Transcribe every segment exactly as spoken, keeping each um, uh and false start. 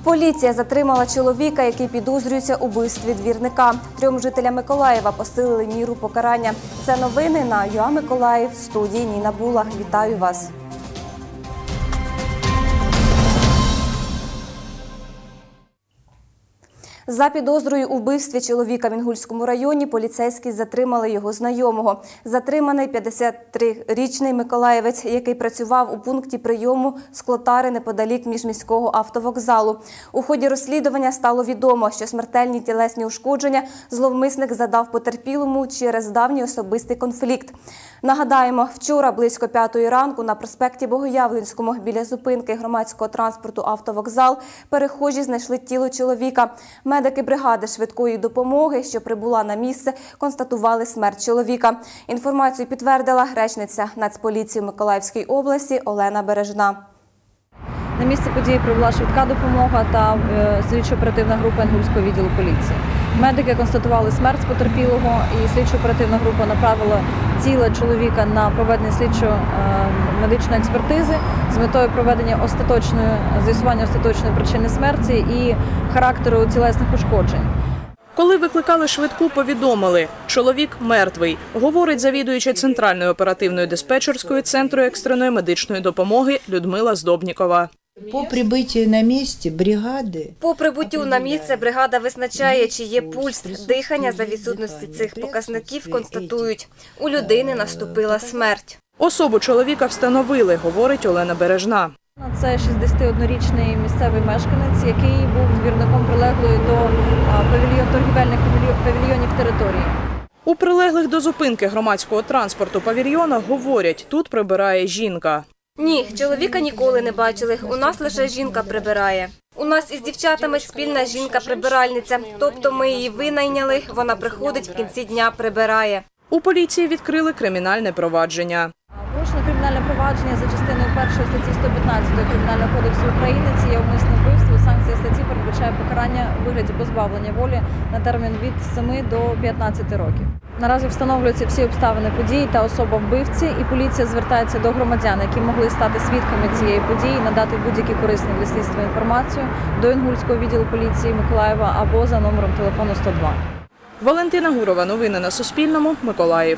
Поліція затримала чоловіка, який підозрюється у вбивстві двірника. Трьом жителям Миколаєва посилили міру покарання. Це новини на ЮА Миколаїв. В студії Ніна Булах. Вітаю вас. За підозрою у вбивстві чоловіка в Інгульському районі поліцейські затримали його знайомого. Затриманий п'ятдесятитрирічний миколаївець, який працював у пункті прийому склотари неподалік міжміського автовокзалу. У ході розслідування стало відомо, що смертельні тілесні ушкодження зловмисник задав потерпілому через давній особистий конфлікт. Нагадаємо, вчора близько п'ятої ранку на проспекті Богоявленському біля зупинки громадського транспорту «Автовокзал» перехожі знайшли тіло чоловіка. Медики бригади швидкої допомоги, що прибула на місце, констатували смерть чоловіка. Інформацію підтвердила речниця Нацполіції Миколаївської області Олена Бережна. На місце події прибула швидка допомога та слідчо-оперативна група Інгульського відділу поліції. Медики констатували смерть потерпілого і слідчо-оперативна група направила тіло чоловіка на проведення слідчо-медичної експертизи з метою проведення остаточної, з'ясування остаточної причини смерті і характеру тілесних ушкоджень. Коли викликали швидку, повідомили – чоловік мертвий, говорить завідуюча Центральної оперативної диспетчерської центру екстреної медичної допомоги Людмила Здобнікова. По прибуттю на місці бригади. По прибуттю на місце бригада визначає, чи є пульс, дихання. За відсутності цих показників констатують – у людини наступила смерть. Особу чоловіка встановили, говорить Олена Бережна. Це шістдесятиоднорічний місцевий мешканець, який був двірником прилеглої до торгівельних павільйонів території. У прилеглих до зупинки громадського транспорту павільйонах говорять, тут прибирає жінка. Ні, чоловіка ніколи не бачили. У нас лише жінка прибирає. У нас із дівчатами спільна жінка-прибиральниця. Тобто ми її винайняли, вона приходить в кінці дня, прибирає. У поліції відкрили кримінальне провадження. Порушено кримінальне провадження за частиною першої статті сто п'ятнадцять Кримінального кодексу України. Це є умисне вбивство. Санкція статті передбачає покарання у вигляді позбавлення волі на термін від семи до п'ятнадцяти років. Наразі встановлюються всі обставини події та особа вбивці, і поліція звертається до громадян, які могли стати свідками цієї події, надати будь-які корисні для слідства інформацію до Інгульського відділу поліції Миколаєва або за номером телефону сто два. Валентина Гурова. Новини на Суспільному. Миколаїв.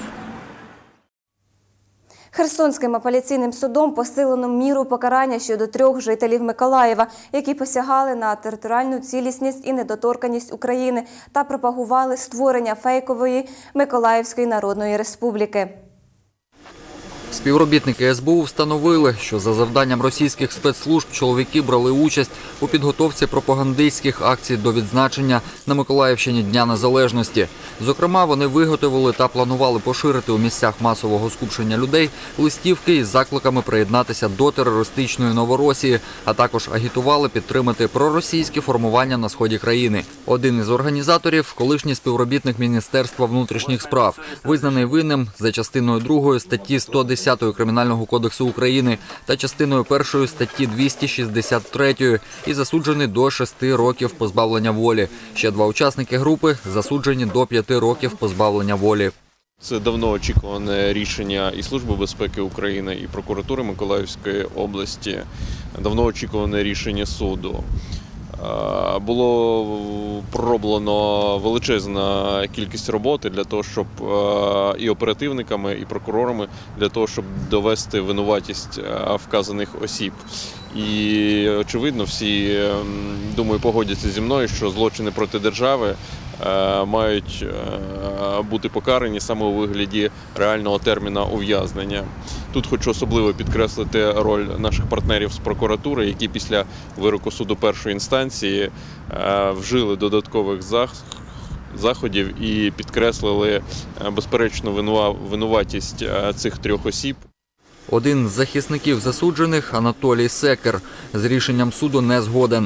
Херсонським апеляційним судом посилено міру покарання щодо трьох жителів Миколаєва, які посягали на територіальну цілісність і недоторканність України та пропагували створення фейкової Миколаївської Народної Республіки. Співробітники ес бе у встановили, що за завданням російських спецслужб чоловіки брали участь у підготовці пропагандистських акцій до відзначення на Миколаївщині Дня Незалежності. Зокрема, вони виготовили та планували поширити у місцях масового скупчення людей листівки із закликами приєднатися до терористичної Новоросії, а також агітували підтримати проросійські формування на сході країни. Один із організаторів – колишній співробітник Міністерства внутрішніх справ, визнаний винним за частиною другої статті сто десять Кримінального кодексу України та частиною першої статті двісті шістдесят три і засуджений до шести років позбавлення волі. Ще два учасники групи засуджені до п'яти років позбавлення волі. Це давно очікуване рішення і Служби безпеки України, і прокуратури Миколаївської області, давно очікуване рішення суду. Було пророблено величезна кількість роботи для того, щоб і оперативниками, і прокурорами, для того, щоб довести винуватість вказаних осіб. І, очевидно, всі, думаю, погодяться зі мною, що злочини проти держави мають бути покарані саме у вигляді реального терміна ув'язнення. Тут хочу особливо підкреслити роль наших партнерів з прокуратури, які після вироку суду першої інстанції вжили додаткових заходів і підкреслили безперечну винуватість цих трьох осіб. Один з захисників засуджених – Анатолій Секер. З рішенням суду не згоден.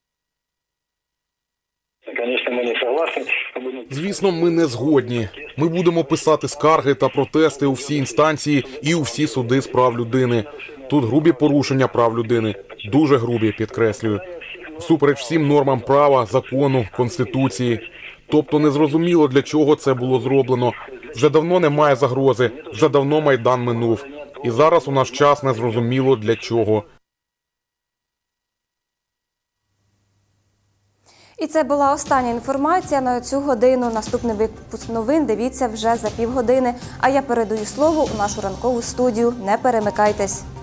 Звісно, ми не згодні. Ми будемо писати скарги та протести у всі інстанції і у всі суди з прав людини. Тут грубі порушення прав людини. Дуже грубі, підкреслюю. Всупереч всім нормам права, закону, Конституції. Тобто незрозуміло, для чого це було зроблено. Вже давно немає загрози, вже давно Майдан минув. І зараз у наш час незрозуміло, для чого. І це була остання інформація на цю годину. Наступний випуск новин дивіться вже за півгодини. А я передаю слово у нашу ранкову студію. Не перемикайтесь.